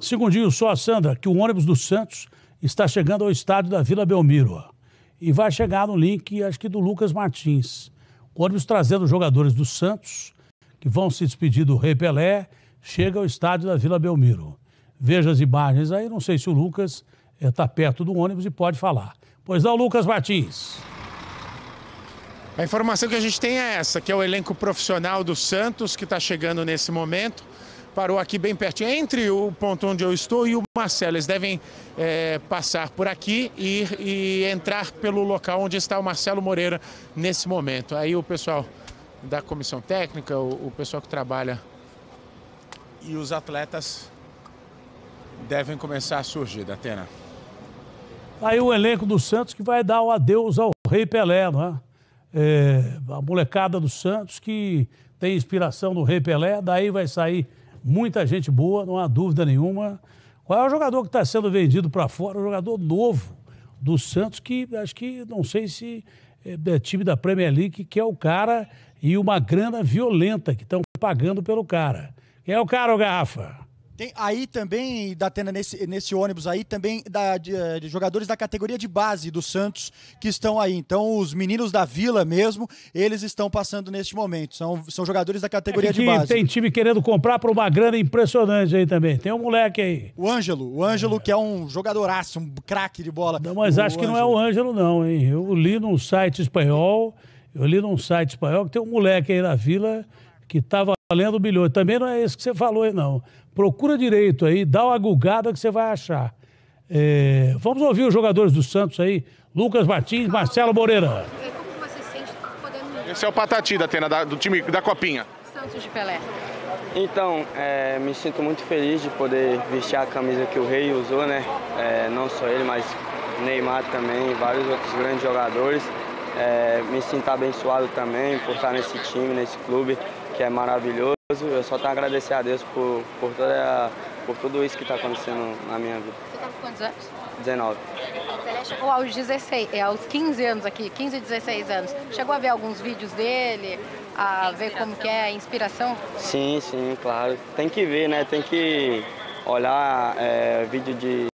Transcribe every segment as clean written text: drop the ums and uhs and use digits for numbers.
Segundinho só, Sandra, que o ônibus do Santos está chegando ao estádio da Vila Belmiro. Ó. E vai chegar no link, acho que do Lucas Martins. O ônibus trazendo os jogadores do Santos, que vão se despedir do Rei Pelé, chega ao estádio da Vila Belmiro. Veja as imagens aí, não sei se o Lucas está perto do ônibus e pode falar. Pois não, Lucas Martins. A informação que a gente tem é essa, que é o elenco profissional do Santos, que está chegando nesse momento. Parou aqui bem pertinho, entre o ponto onde eu estou e o Marcelo. Eles devem passar por aqui e entrar pelo local onde está o Marcelo Moreira nesse momento. Aí o pessoal da comissão técnica, o pessoal que trabalha e os atletas devem começar a surgir, Datena. Aí o elenco do Santos que vai dar o adeus ao Rei Pelé, não é? A molecada do Santos que tem inspiração no Rei Pelé, daí vai sair muita gente boa, não há dúvida nenhuma. Qual é o jogador que está sendo vendido para fora? O jogador novo do Santos, que acho que, não sei se é time da Premier League, que é o cara, e uma grana violenta que estão pagando pelo cara. Quem é o cara, o Garrafa? Tem aí também, Datena, nesse ônibus aí, também de jogadores da categoria de base do Santos que estão aí. Então, os meninos da Vila mesmo, eles estão passando neste momento. São jogadores da categoria de base. Tem time querendo comprar por uma grana impressionante aí também. Tem um moleque aí. O Ângelo, que é um jogadoraço, um craque de bola. Não, mas acho que não é o Ângelo não, hein? Eu li num site espanhol, que tem um moleque aí na Vila que estava valendo milhões. Também não é esse que você falou aí, não. Procura direito aí, dá uma gulgada que você vai achar. Vamos ouvir os jogadores do Santos aí. Lucas Martins, Marcelo Moreira. Como você se sente podendo... Esse é o Patati, Datena, do time da Copinha. Santos de Pelé. Então, me sinto muito feliz de poder vestir a camisa que o Rei usou, né? Não só ele, mas Neymar também, vários outros grandes jogadores. Me sinto abençoado também por estar nesse time, nesse clube, que é maravilhoso. Eu só tenho a agradecer a Deus por tudo isso que está acontecendo na minha vida. Você está com quantos anos? 19. O Pelé chegou aos 16, aos 15 anos aqui, 15 e 16 anos. Chegou a ver alguns vídeos dele, a ver como que é a inspiração? Sim, claro. Tem que ver, né? Tem que olhar vídeo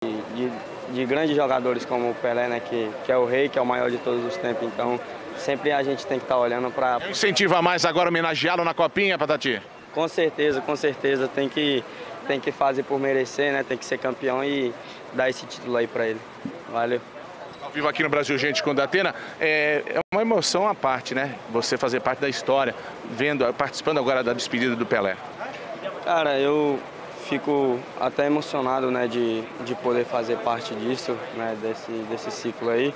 de grandes jogadores como o Pelé, né? Que é o Rei, que é o maior de todos os tempos. Então, sempre a gente tem que estar olhando para... Incentiva mais agora homenageá-lo na Copinha, Patati? Com certeza. Tem que fazer por merecer, né? Tem que ser campeão e dar esse título aí para ele. Valeu. Ao vivo aqui no Brasil, gente, com o Datena, é uma emoção à parte, né? Você fazer parte da história, participando agora da despedida do Pelé. Cara, eu fico até emocionado, né, de poder fazer parte disso, né, desse ciclo aí.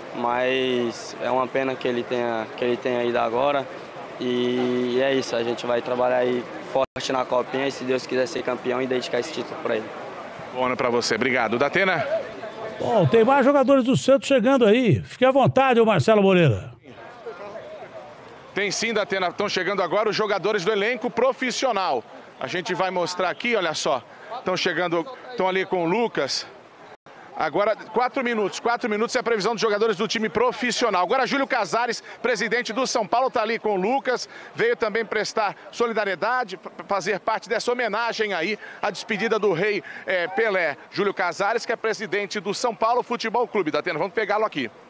Mas é uma pena que ele tenha ido agora. E é isso, a gente vai trabalhar aí forte na Copinha e, se Deus quiser, ser campeão e dedicar esse título para ele. Bom ano para você. Obrigado. Datena? Bom, tem mais jogadores do Santos chegando aí. Fique à vontade, ô Marcelo Moreira. Tem sim, Datena. Estão chegando agora os jogadores do elenco profissional. A gente vai mostrar aqui, olha só. Estão ali com o Lucas. Agora, 4 minutos é a previsão dos jogadores do time profissional. Agora, Júlio Casares, presidente do São Paulo, está ali com o Lucas. Veio também prestar solidariedade, fazer parte dessa homenagem aí à despedida do Rei Pelé. Júlio Casares, que é presidente do São Paulo Futebol Clube. Datena, vamos pegá-lo aqui.